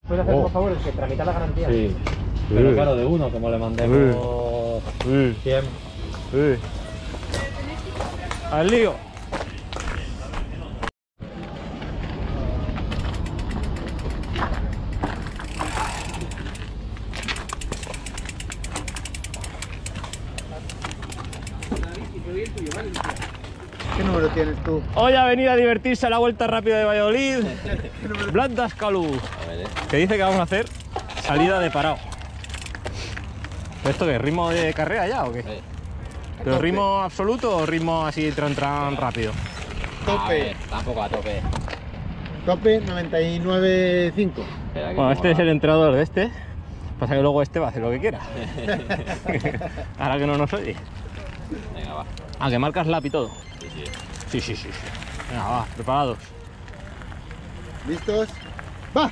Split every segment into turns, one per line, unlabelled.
¿Puedes hacer por favor que tramitar la garantía?
Sí. Pero claro, de uno, como le mandemos 100.
¡Al lío!
¿Qué número tienes tú?
Hoy ha venido a divertirse a la Vuelta Rápida de Valladolid, Blandas Calú, que dice que vamos a hacer salida de parado. ¿Esto qué? ¿Ritmo de carrera ya o qué?
Sí.
¿Pero ritmo absoluto o ritmo así tran rápido?
Tope.
Tampoco a tope.
Tope 99.5.
Bueno, este es el entrenador de este. Pasa que luego este va a hacer lo que quiera. Ahora que no nos oye.
Venga, va.
Ah, que marcas lap y todo.
Sí.
Sí. Venga, va, preparados.
¿Listos? ¡Va!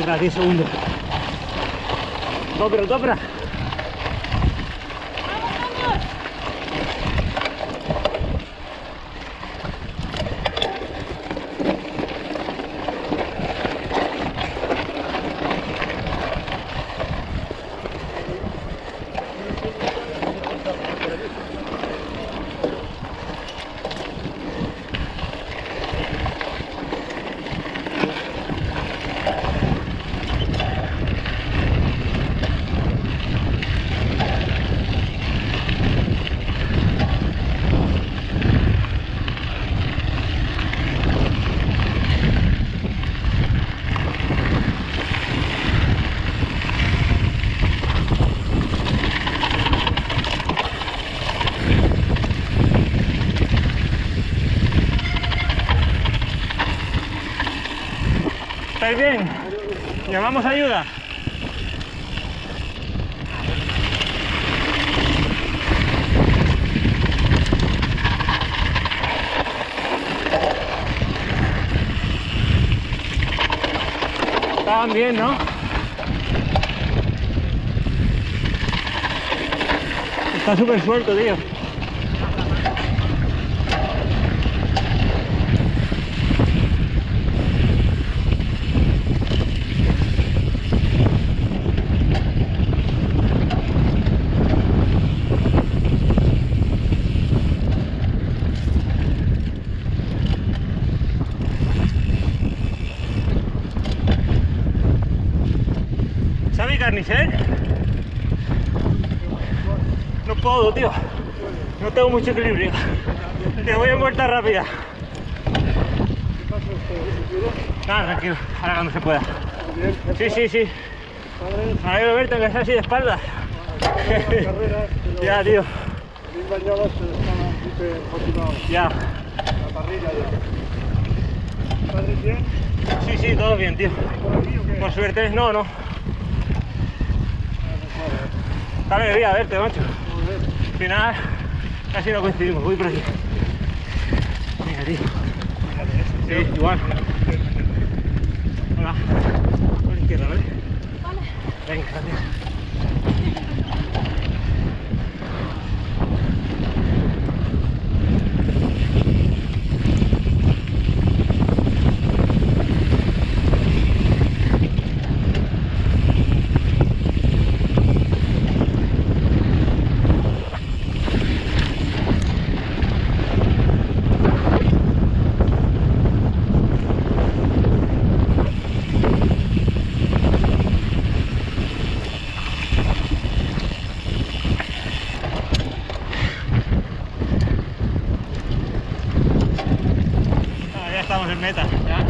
Espera, 10 segundos. Topra, topra. ¿Estáis bien? ¿Llamamos ayuda? Estaban bien, ¿no? Está súper suelto, tío. ¿Sabe carnicel? No puedo, tío. No tengo mucho equilibrio. Te voy en vuelta rápida. Nada, tranquilo. Ahora cuando se pueda. Sí, sí, sí. Me alegro de verte, que estás así de espaldas. Ya, tío. Ya.
La parrilla ya. ¿Estás bien?
Sí, sí, todo bien, tío. Por suerte, no, no. Qué alegría verte, macho. Al final casi no coincidimos, voy por aquí. Venga, tío. Sí, igual. Hola. Por la izquierda, ¿vale? Vale. Venga, gracias. Estamos en meta, ya.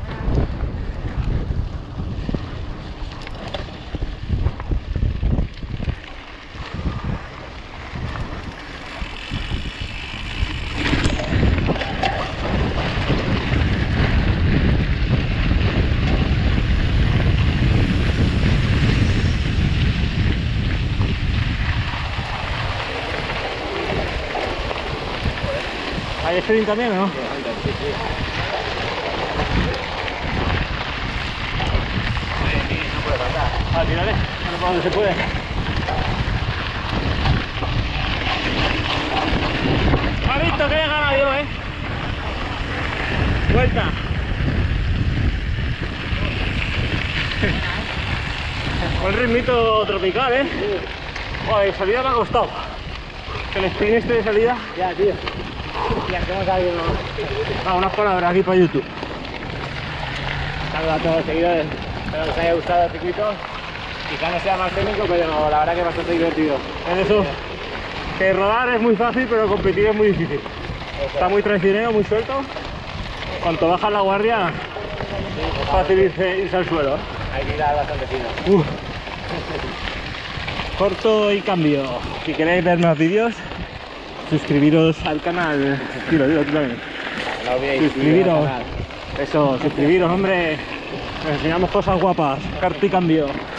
¿Hay sprint también o no? Ah, tírale, no para donde se puede. ¿Ha visto que he ganado yo, Vuelta. Buen ritmito tropical, Joder, salida me ha costado. El sprint este de salida.
Ya, tío. Ya, ¿cómo está bien?
Unas palabras aquí para YouTube.
Saludos a todos los seguidores. Espero que os haya gustado el circuito. Quizá no sea más técnico, pero la verdad que es bastante divertido.
Es eso, que rodar es muy fácil, pero competir es muy difícil. Está muy traicionero, muy suelto. Cuanto bajas la guardia, es fácil irse al suelo.
Hay que ir bastante fino.
Corto y cambio. Si queréis ver más vídeos, suscribiros al canal. Dilo tú también.
No olvidéis
Suscribiros. Eso, suscribiros, hombre. Nos enseñamos cosas guapas. Corto y cambio.